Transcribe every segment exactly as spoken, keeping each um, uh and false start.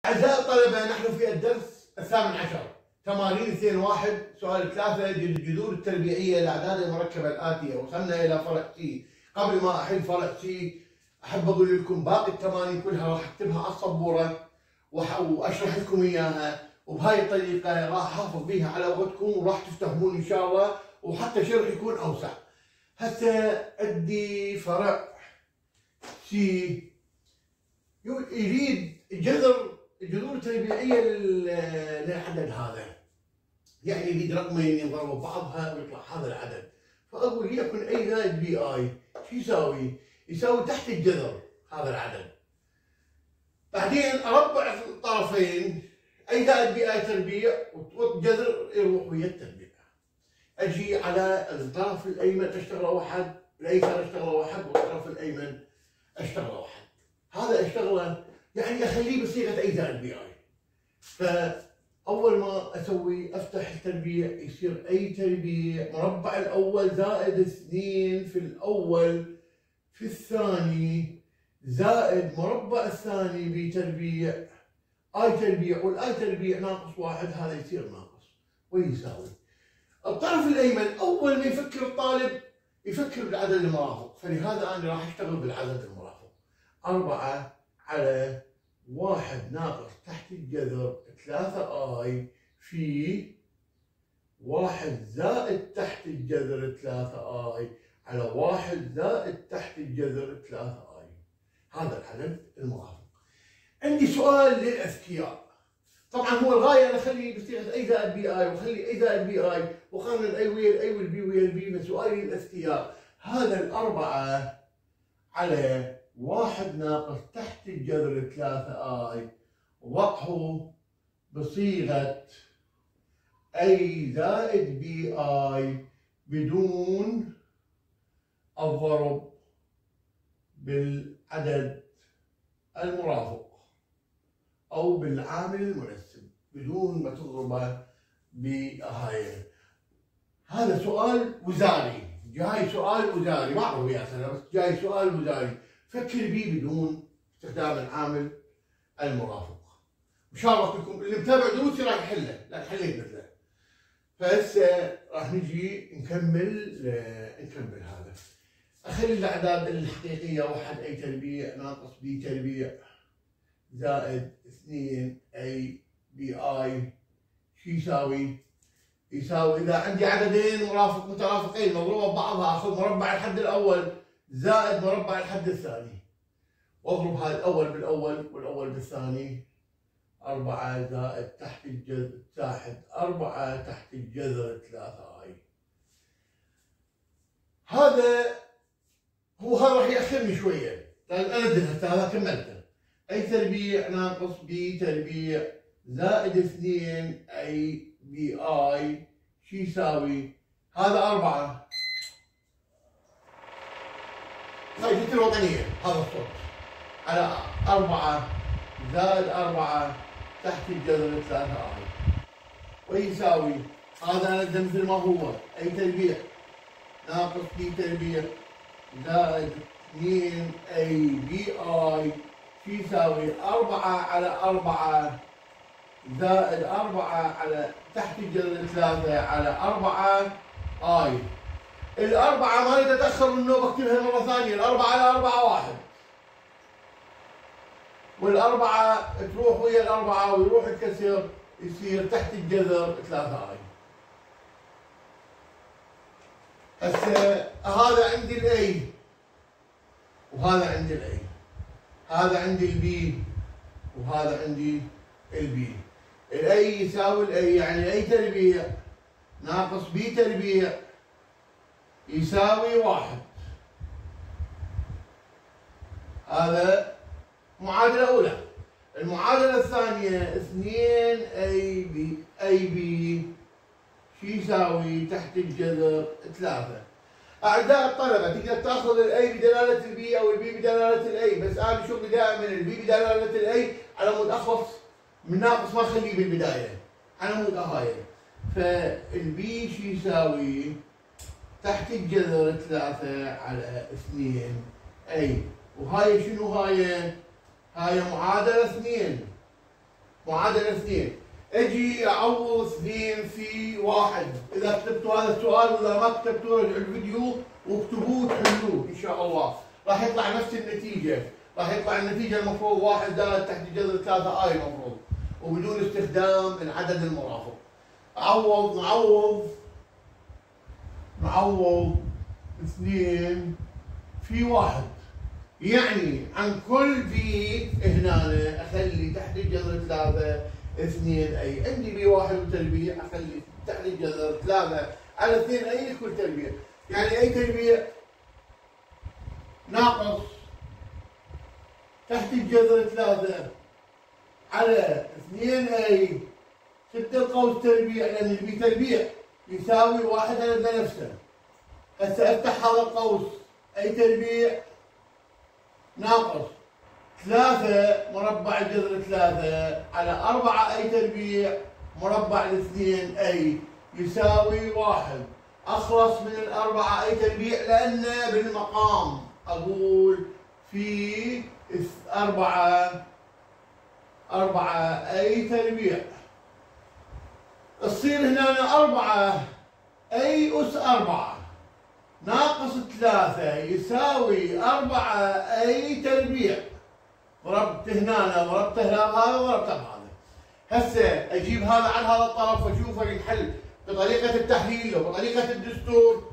أعزائي الطلبة، نحن في الدرس الثامن عشر، تمارين اثنين واحد، سؤال ثلاثة، الجذور التربيعية للأعداد المركبة الآتية. وصلنا إلى فرع سي. قبل ما أحل فرع سي أحب أقول لكم باقي التمارين كلها راح أكتبها على السبورة وأشرح لكم إياها، وبهاي الطريقة راح أحافظ بيها على وقتكم وراح تفتهمون إن شاء الله، وحتى شرح يكون أوسع. هسه عندي فرع سي يريد جذر الجذور التربيعية للعدد هذا، يعني يريد رقمين ينضربوا ببعضها ويطلع هذا العدد. فأقول ليكن أي زائد بي آي شو يساوي؟ يساوي تحت الجذر هذا العدد. بعدين أربع الطرفين، أي زائد بي آي تربيع والجذر يروح ويا التربيع. أجي على الطرف الأيمن أشتغل واحد، الأيسر أشتغل واحد، والطرف الأيمن أشتغل واحد. هذا أشتغله يعني أخليه بصيغة أي زائد بي آي. فأول ما أسوي أفتح التربيع يصير أي تربيع مربع الأول زائد اثنين في الأول في الثاني زائد مربع الثاني بي تربيع آي تربيع، والآي تربيع ناقص واحد، هذا يصير ناقص ويساوي. الطرف الأيمن أول ما يفكر الطالب يفكر بالعدد المرافق، فلهذا أنا راح أشتغل بالعدد المرافق. أربعة على واحد ناقص تحت الجذر ثلاثة آي في واحد زائد تحت الجذر ثلاثة آي على واحد زائد تحت الجذر ثلاثة آي. هذا العدد المرافق. عندي سؤال للأذكياء. طبعا هو الغاية أنا أخلي بصيغة أي زائد بي آي وأخلي أي زائد بي آي وقارن الأي ويا الأي والبي ويا البي، بس سؤالي للأذكياء هذا الأربعة على واحد ناقص تحت الجذر ثلاثة آي وضعه بصيغة أي زائد بي آي بدون الضرب بالعدد المرافق أو بالعامل المنسب، بدون ما تضربه بهاي. هذا سؤال وزاري، جاي سؤال وزاري، ما أعرف يا سنة، بس جاي سؤال وزاري، فكر بيه بدون استخدام العامل المرافق. إن شاء الله كلكم اللي متابع دروسي راح يحله، لا حليت مثله. فهسه راح نجي نكمل نكمل هذا. أخلي الأعداد الحقيقية واحد أي تربيع ناقص بي تربيع زائد اثنين أي بي آي شو يساوي؟ يساوي إذا عندي عددين مرافق مترافقين مضروبة ببعضها آخذ مربع الحد الأول زائد مربع الحد الثاني، واضرب هذا الأول بالأول والأول بالثاني. أربعة زائد تحت الجذر تحت أربعة تحت الجذر ثلاثة آي. هذا هو هذا راح يأخرني شوية لأن أنا درست هذا كملته. أي تربيع ناقص بي تربيع زائد اثنين أي بي آي شو يساوي؟ هذا أربعة. هاي جت الوطنية هذا الصوت على أربعة زائد أربعة تحت الجذر ثلاثة آي ويساوي هذا أنا مثل ما هو أي تربيع ناقص بي تربيع زائد اثنين أي بي آي شو يساوي؟ أربعة على أربعة زائد أربعة على تحت الجذر ثلاثة على أربعة آي. الأربعة ما تتأخر من النوم بكتبها مرة ثانية، الأربعة على أربعة واحد، والأربعة تروح ويا الأربعة ويروح الكسر يصير تحت الجذر ثلاثة آي. هسه هذا عندي الأي وهذا عندي الأي، هذا عندي البي وهذا عندي البي. الأي يساوي الأي، يعني أي تربيع ناقص بي تربيع يساوي واحد. هذا معادلة أولى. المعادلة الثانية اثنين أي بي أي بي شو يساوي؟ تحت الجذر ثلاثة. أعزائي الطلبة تقدر تاخذ الأي بدلالة البي أو البي بدلالة الأي، بس أنا شغلي دائما البي بدلالة الأي على مود أخلص من ناقص ما أخليه بالبداية على مود هاي. فالبي شو يساوي؟ تحت الجذر ثلاثة على اثنين أي، وهاي شنو هاي؟ هاي معادلة اثنين معادلة اثنين. اجي اعوض اثنين في واحد. اذا كتبتوا هذا السؤال واذا ما كتبتوا رجعوا الفيديو واكتبوه وحلوه ان شاء الله. راح يطلع نفس النتيجة، راح يطلع النتيجة المفروض واحد زائد تحت الجذر ثلاثة اي المفروض، وبدون استخدام العدد المرافق. اعوض نعوض نعوض اثنين في واحد، يعني عن كل في هنا اخلي تحت الجذر ثلاثة اثنين اي. عندي بي واحد وتربيع اخلي تحت الجذر ثلاثة على اثنين اي لكل تربيع، يعني اي تربيع ناقص تحت الجذر ثلاثة على اثنين اي ستة القوس تربيع، لان البي تربيع يساوي واحد على نفسه. هسه افتح هذا القوس اي تربيع ناقص ثلاثة مربع الجذر ثلاثة على أربعة أي تربيع مربع الاثنين أي يساوي واحد. أخلص من الأربعة أي تربيع لأن بالمقام أقول في أربعة أربعة أي تربيع. تصير هنا أربعة أي أس أربعة ناقص ثلاثة يساوي أربعة أي تربيع. ضربت هنا ضربت هنا بهذا ضربت بهذا. هسه اجيب هذا عن هذا الطرف واشوف الحل بطريقة التحليل وبطريقة الدستور.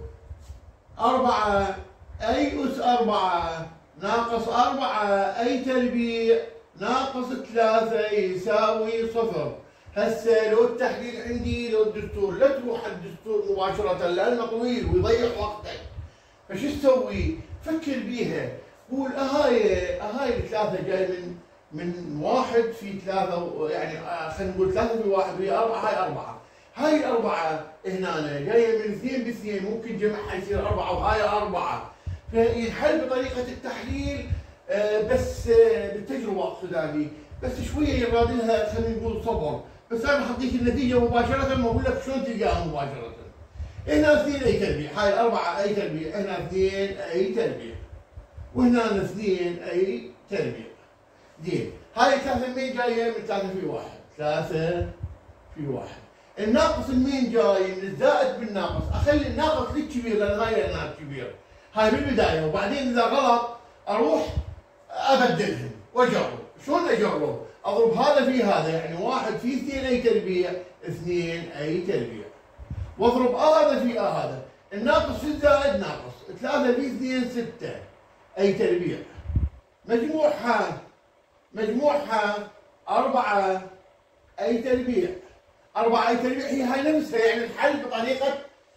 أربعة أي أس أربعة ناقص أربعة أي تربيع ناقص ثلاثة يساوي صفر. هسه لو التحليل عندي لو الدستور، لا تروح الدستور مباشرة لأنه طويل ويضيع وقتك. فش تسوي؟ فكر بيها. قول اهاي اهاي الثلاثة جاي من من واحد في ثلاثة، يعني خلينا نقول ثلاثة في واحد وهي أربعة، هاي أربعة. هاي الأربعة هنا جاية من اثنين باثنين، ممكن جمعها يصير أربعة وهاي أربعة. فينحل بطريقة التحليل بس بالتجربة أقصد أنا، بس شوية يراد لها خلينا نقول صبر. بس أنا حطيت النتيجة مباشرة ما أقول لك شلون تلقاها مباشرة. هنا اثنين أي تربيع، هاي أربعة أي تربيع، هنا اثنين أي تربيع. وهنا اثنين اي تربيع. زين، هاي ثلاثة مين جاية من ثلاثة في واحد، ثلاثة في واحد. الناقص المين جاي من الزائد بالناقص، اخلي الناقص للكبير لان هاي هناك كبير. هاي بالبداية، وبعدين اذا غلط اروح ابدلهم واجرب. شلون اجرب؟ اضرب هذا في هذا، يعني واحد في اثنين اي تربيع، اثنين اي تربيع. واضرب هذا في هذا، الناقص في الزائد ناقص، ثلاثة في اثنين ستة. أي تربيع. مجموعها مجموعها أربعة أي تربيع. أربعة أي تربيع هي هاي نفسها، يعني الحل بطريقة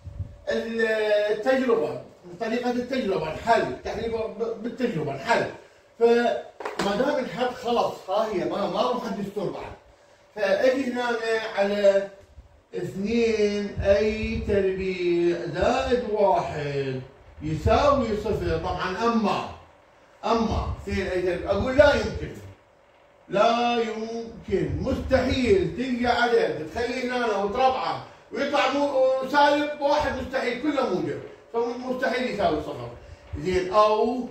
التجربة، بطريقة التجربة الحل، تحليل بالتجربة الحل. فما دام الحل خلص ها هي ما ما راح الدستور بعد. فأجي هنا على اثنين أي تربيع زائد واحد يساوي صفر. طبعا اما اما اثنين اي تربيع اقول لا يمكن، لا يمكن، مستحيل تلقى عدد تخلي هنا وتربعه ويطلع مو سالب واحد، مستحيل كله موجب، فمستحيل يساوي صفر. زين، او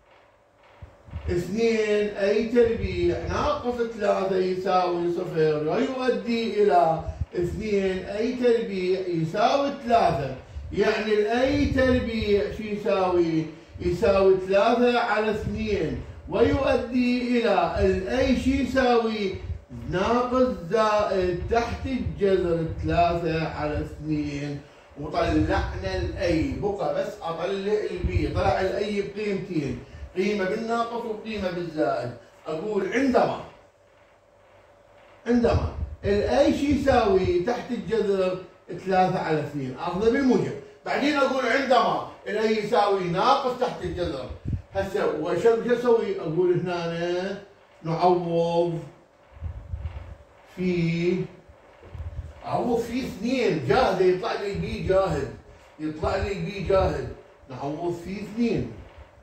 اثنين اي تربيع ناقص ثلاثة يساوي صفر، ويؤدي الى اثنين اي تربيع يساوي ثلاثة. يعني الاي تربيع شو يساوي؟ يساوي ثلاثة على اثنين، ويؤدي الى الاي شو يساوي؟ ناقص زائد تحت الجذر ثلاثة على اثنين. وطلعنا الاي، بقى بس اطلع البي. طلع الاي بقيمتين، قيمة بالناقص وقيمة بالزائد. اقول عندما عندما الاي شو يساوي تحت الجذر ثلاثة على اثنين، اخذه بالموجب. بعدين اقول عندما الاي يساوي ناقص تحت الجذر. هسه وش اسوي؟ اقول هنا نعوض في اعوض في اثنين جاهزه، يطلع لي بي جاهز، يطلع لي بي جاهز. نعوض في اثنين،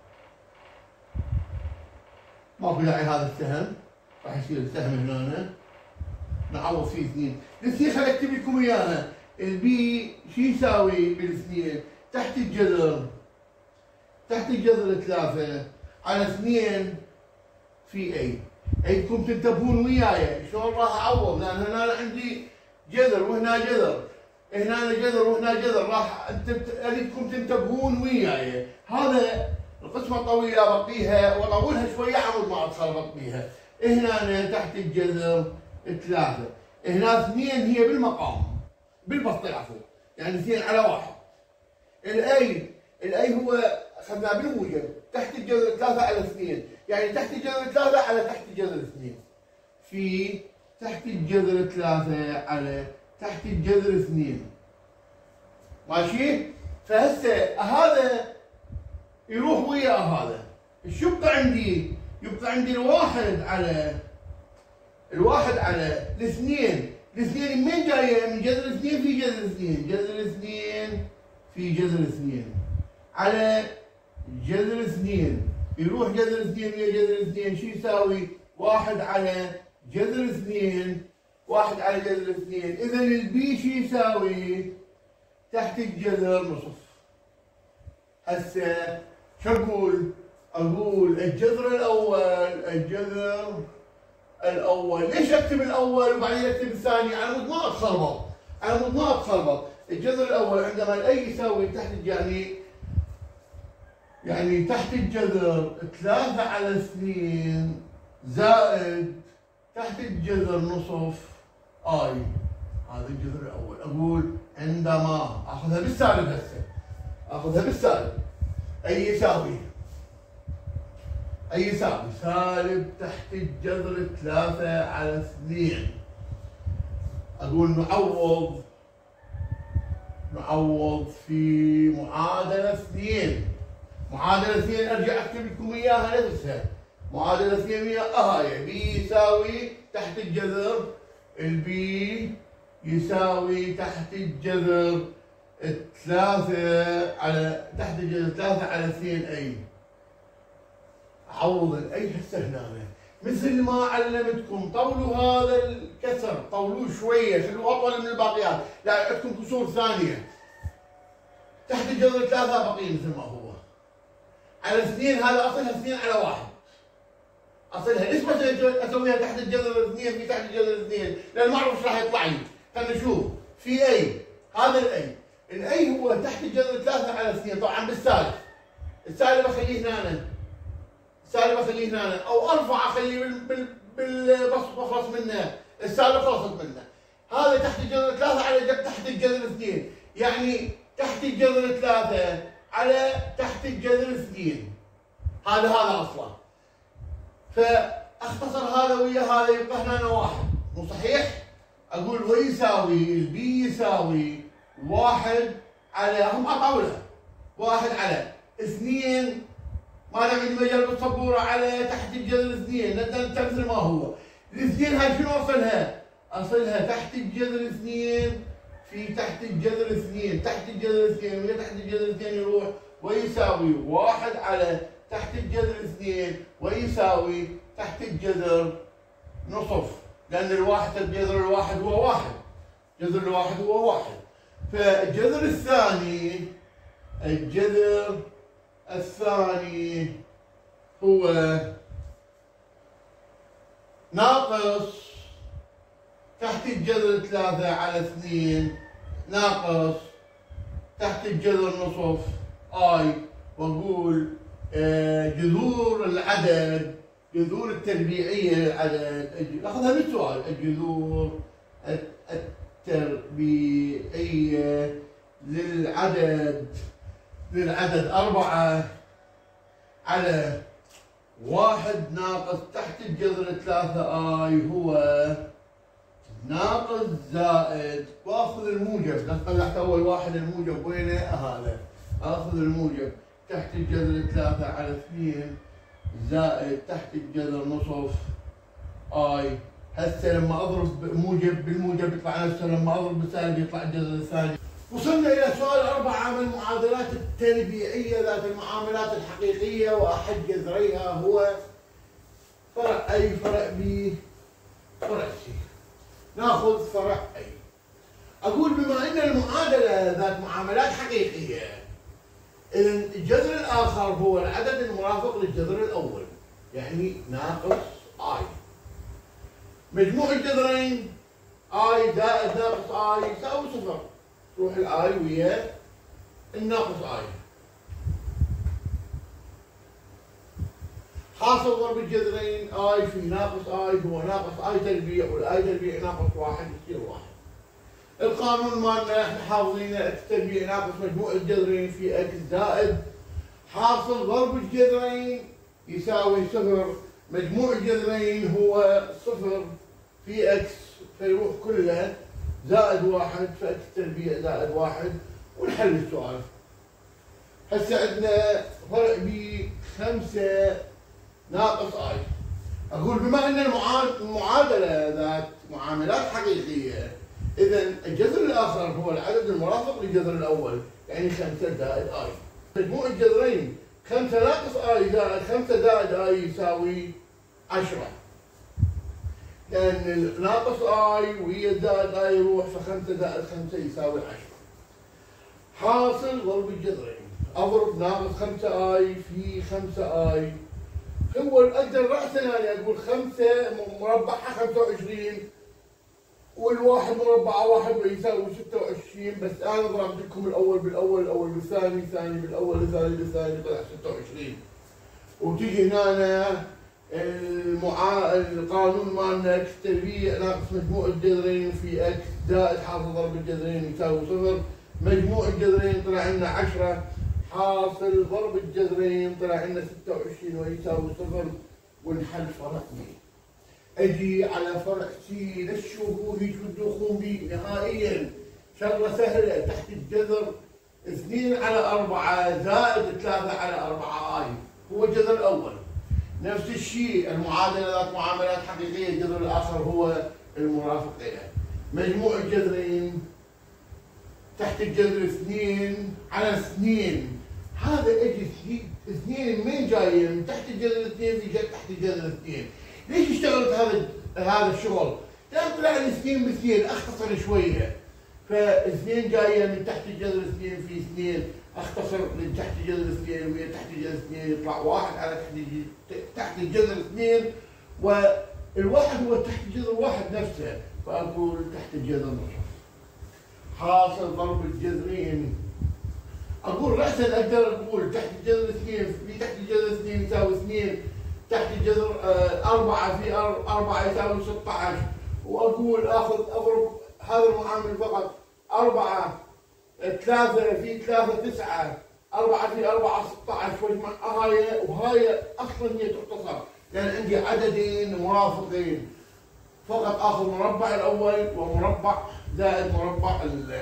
ماكو داعي هذا السهم، راح يصير السهم هنا. نعوض في اثنين. الاثنين خليني اكتب لكم اياها. البي شو يساوي بالاثنين؟ تحت الجذر تحت الجذر ثلاثة على اثنين في اي. عيدكم تنتبهون وياي شلون راح اعوض، لان هنا عندي جذر وهنا جذر، هنا جذر وهنا جذر، راح اريدكم تنتبهون وياي. هذا القسمه الطويله بقيها واطولها شويه عمود ما اتخربط بيها. هنا تحت الجذر ثلاثه، هنا اثنين هي بالمقام بالبسط عفوا، يعني اثنين على واحد. الاي الاي هو اخذناه بالموجب، تحت الجذر ثلاثه على اثنين، يعني تحت الجذر ثلاثه على تحت الجذر اثنين، في تحت الجذر ثلاثه على تحت الجذر اثنين. ماشي؟ فهسه هذا يروح ويا هذا، ايش يبقى عندي؟ يبقى عندي الواحد على الواحد على الاثنين، الاثنين من جايه؟ من جذر اثنين في جذر اثنين، جذر اثنين في جذر اثنين على جذر اثنين، يروح جذر اثنين ويا جذر اثنين، شو يساوي؟ واحد على جذر اثنين، واحد على جذر اثنين، اذا البي شو يساوي؟ تحت الجذر نصف. هسه شو اقول؟ اقول الجذر الاول، الجذر الاول، ليش اكتب الاول وبعدين اكتب الثاني؟ على مود ما اتخربط، على مود ما اتخربط. الجذر الاول عندما الاي يساوي تحت يعني يعني تحت الجذر ثلاثة على اثنين زائد تحت الجذر نصف اي، هذا الجذر الاول. اقول عندما اخذها بالسالب، هسه اخذها بالسالب، اي يساوي اي يساوي سالب تحت الجذر ثلاثة على اثنين. اقول نعوض نعوض في معادلة اثنين، معادلة اثنين ارجع اكتب لكم اياها نفسها، معادلة اثنين ويا هاي بي يساوي تحت الجذر، البي يساوي تحت الجذر ثلاثة على تحت الجذر ثلاثة على اثنين اي. عوض الاي هسه هنا مثل ما علمتكم، طولوا هذا الكسر، طولوه شويه، خلوه اطول من الباقيات، لا عندكم كسور ثانيه. تحت الجذر ثلاثه بقي مثل ما هو. على اثنين هذا اصلها اثنين على واحد. اصلها ليش ما اسويها تحت الجذر اثنين في تحت الجذر اثنين؟ لان ما اعرف ايش راح يطلع لي. خلينا نشوف. في اي، هذا الاي، الاي هو تحت الجذر ثلاثه على اثنين، طبعا بالسالب. السالب اخليه هنا، السالب اخليه هنا، او ارفع اخليه بال بالبسط بخلص منه، السالب خلصت منه. هذا تحت الجذر ثلاثة على تحت الجذر اثنين، يعني تحت الجذر ثلاثة على تحت الجذر اثنين. هذا هذا اصلا. فاختصر هذا ويا هذا يبقى هنا واحد، مو صحيح؟ اقول ويساوي البي يساوي واحد على، هم اطولها، واحد على اثنين، ما دام عندي مجال بالسبوره على تحت الجذر اثنين، نبدا مثل ما هو. الاثنين هاي شنو اصلها؟ اصلها تحت الجذر اثنين في تحت الجذر اثنين، تحت الجذر اثنين ويا تحت الجذر اثنين يروح ويساوي واحد على تحت الجذر اثنين ويساوي تحت الجذر نصف، لان الواحد الجذر الواحد هو واحد، جذر الواحد هو واحد. فالجذر الثاني، الجذر الثاني هو ناقص تحت الجذر ثلاثة على اثنين ناقص تحت الجذر نصف اي، واقول جذور العدد، جذور التربيعية للعدد، ناخذها بالسؤال، الجذور التربيعية للعدد للعدد أربعة على واحد ناقص تحت الجذر ثلاثة اي هو ناقص زائد، واخذ الموجب، طلعت اول واحد الموجب وينه؟ هذا، اخذ الموجب تحت الجذر ثلاثة على اثنين زائد تحت الجذر نصف اي. هسه لما اضرب موجب بالموجب يطلع نفسه، لما اضرب بالسالب يطلع الجذر الثاني. وصلنا الى سؤال أربعة من المعادلات التربيعية ذات المعاملات الحقيقية، واحد جذريها هو فرع اي، فرع بي، فرع سي. ناخذ فرع اي. اقول بما ان المعادلة ذات معاملات حقيقية، اذا الجذر الاخر هو العدد المرافق للجذر الاول، يعني ناقص اي. مجموع الجذرين اي زائد ناقص اي يساوي صفر. تروح الاي ويا الناقص اي. حاصل ضرب الجذرين اي في ناقص اي هو ناقص اي تربيع، والاي تربيع ناقص واحد يصير واحد. القانون مالنا احنا حافظينه اكس تربيع ناقص مجموع الجذرين في اكس زائد حاصل ضرب الجذرين يساوي صفر. مجموع الجذرين هو صفر في اكس فيروح كله زائد واحد، فاكس تربيع زائد واحد، ونحل السؤال. هسه عندنا فرق بخمسة ناقص اي. اقول بما ان المعادله ذات معاملات حقيقيه، اذا الجذر الاخر هو العدد المرافق للجذر الاول، يعني خمسة زائد اي. مجموع الجذرين خمسة ناقص اي زائد خمسة زائد اي يساوي عشرة. لان ناقص اي وهي زائد اي يروح، فخمسة زائد خمسة يساوي عشرة. حاصل ضرب الجذرين اضرب ناقص خمسة اي في خمسة اي. هو اقدر راسا يعني اقول خمسة مربعها خمسة وعشرين والواحد مربعه واحد يساوي ستة وعشرين، بس انا ضربت لكم الاول بالاول، الاول بالثاني، الثاني بالاول، الثاني بالثاني، طلع ستة وعشرين. وتجي هنا المعا... القانون مالنا اكس تربيع ناقص مجموع الجذرين في اكس زائد حاصل ضرب الجذرين يساوي صفر. مجموع الجذرين طلع لنا عشرة، حاصل ضرب الجذرين طلع لنا ستة وعشرين ويساوي صفر. ونحل فرق بي. اجي على فرق سي، لا تشوفوا هيك بتدوخون بي نهائيا، شغله سهله. تحت الجذر اثنين على أربعة زائد ثلاثة على أربعة اي هو الجذر الاول. نفس الشيء المعادله ذات معاملات حقيقيه، الجذر الاخر هو المرافق لها. مجموع الجذرين تحت الجذر اثنين على اثنين، هذا اجي اثنين من جايه من تحت الجذر اثنين في تحت الجذر اثنين. ليش اشتغلت هذا هذا الشغل؟ لان طلع لي اثنين باثنين اختصر شويه، فاثنين جايه من تحت الجذر اثنين في اثنين اختصر من تحت الجذر اثنين، وهي تحت الجذر اثنين يطلع واحد على تحت الجذر اثنين، والواحد هو تحت الجذر واحد نفسه، فاقول تحت الجذر نصف. حاصل ضرب الجذرين اقول راسا اقدر اقول تحت الجذر اثنين في تحت الجذر اثنين يساوي اثنين، تحت الجذر أربعة في أربعة يساوي ستة عشر، واقول اخذ اضرب هذا المعامل فقط أربعة ثلاثة في ثلاثة تسعة، أربعة في أربعة ستة عشر، واجمع هاي وهاي اصلا هي تختصر لان عندي عددين مرافقين، فقط اخذ مربع الاول ومربع زائد مربع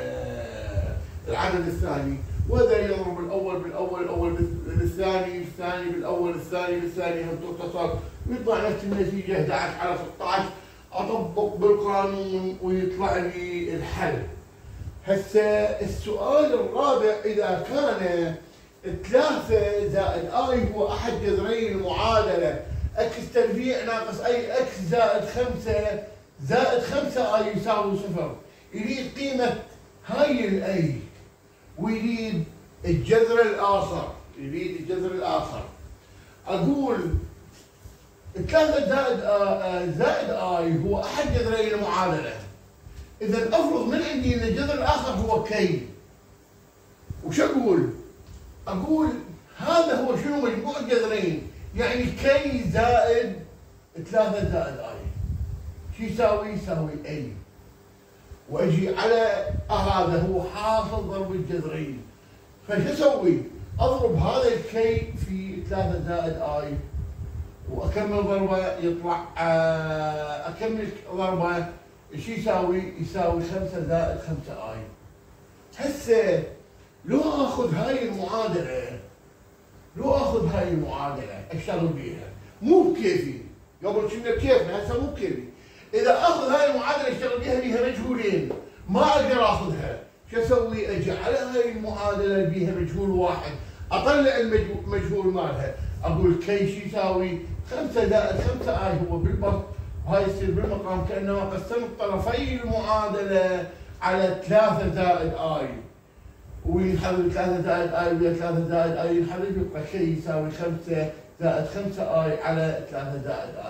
العدد الثاني، وهذا يضرب الاول بالاول، الاول بالثاني، الثاني بالاول، الثاني بالثاني، هم تختصر ويطلع نفس النتيجه احد عشر على ستة عشر. اطبق بالقانون ويطلع لي الحل. هسه السؤال الرابع، اذا كان ثلاثة زائد اي هو احد جذري المعادله اكس تربيع ناقص اي اكس زائد خمسة زائد خمسة اي يساوي صفر، يريد قيمه هاي الاي ويريد الجذر الاخر، يريد الجذر الاخر. اقول ثلاثة زائد آه زائد اي هو احد جذري المعادله، اذا افرض من عندي ان الجذر الاخر هو كي. وش اقول؟ اقول هذا هو شنو مجموع الجذرين، يعني كي زائد ثلاثة زائد اي. شو يساوي؟ يساوي اي. واجي على هذا هو حاصل ضرب الجذرين، فشو اسوي؟ اضرب هذا الكي في ثلاثة زائد اي واكمل ضربه يطلع اكمل ضربه شو يساوي؟ يساوي خمسة زائد خمسة اي. هسه لو اخذ هاي المعادله، لو اخذ هاي المعادله اشتغل بيها مو بكيفي، قبل كنا بكيفنا هسه مو بكيفي. اذا اخذ هاي المعادله اشتغل بيها بيها مجهولين ما اقدر اخذها، شو اسوي؟ اجي على هاي المعادله بيها مجهول واحد اطلع المجهول مالها، اقول كي شو يساوي؟ خمسة زائد خمسة اي هو بالبسط، وهاي يصير بالمقام كانما قسمت طرفي المعادله على ثلاثة زائد اي، وينحل ثلاثة زائد اي ويا ثلاثة زائد اي ينحل يبقى شيء يساوي خمسة زائد خمسة اي على ثلاثة زائد اي.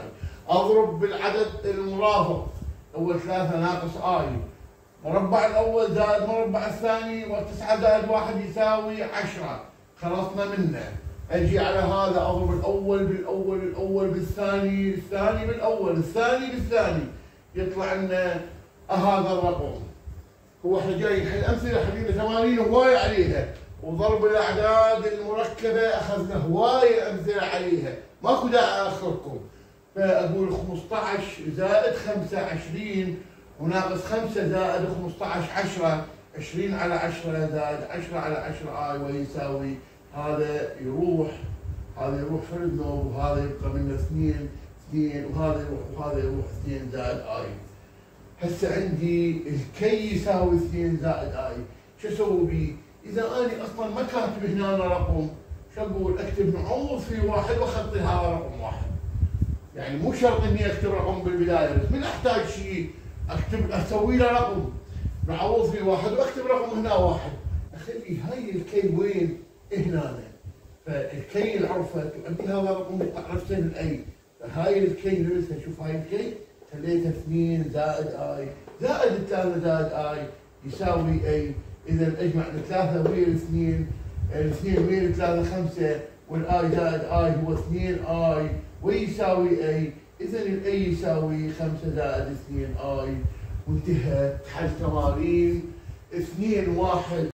اضرب بالعدد المرافق، اول ثلاثة ناقص اي، مربع الاول زائد مربع الثاني، وتسعة زائد واحد يساوي عشرة، خلصنا منه. اجي على هذا اضرب الاول بالاول، الاول بالثاني، الثاني بالاول، الثاني بالثاني، يطلع لنا هذا الرقم. هو احنا جاي نحل امثله حبيبي تمارين هوايه عليها، وضرب الاعداد المركبه اخذنا هوايه امثله عليها، ماكو داعي اخركم. فاقول خمسة عشر زائد خمسة عشرين، وناقص خمسة زائد خمسة عشر عشرة، عشرين على عشرة زائد عشرة على عشرة اي، ويساوي هذا يروح، هذا يروح فرد نوب، وهذا يبقى منه اثنين اثنين، وهذا يروح وهذا يروح اثنين زائد اي. هسه عندي الكي يساوي اثنين زائد اي، شو اسوي بيه؟ اذا انا اصلا ما كاتب هنا رقم، شو اقول؟ اكتب نعوض في واحد واخطي هذا رقم واحد. يعني مو شرط اني اكتب رقم بالبدايه، بس من احتاج شيء اكتب اسوي له رقم، نعوض في واحد واكتب رقم هنا واحد، اخلي هاي الكي وين؟ هنا. فالكي اللي عرفت وعندي هذا الرقم عرفت الاي، فهاي الكي نرسها، شوف هاي الكي خليتها اثنين زائد اي، زائد الثلاثة زائد اي يساوي اي. اذا اجمع الثلاثة ويا الاثنين، الاثنين ويا الثلاثة خمسة، والاي زائد اي هو اثنين اي، ويساوي اي. اذا الاي يساوي خمسة زائد اثنين اي، وانتهت حل تمارين اثنين واحد.